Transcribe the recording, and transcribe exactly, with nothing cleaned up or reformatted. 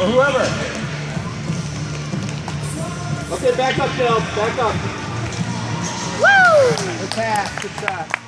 Or whoever. Okay, back up, Phil. Back up. Woo! Good pass. Good shot.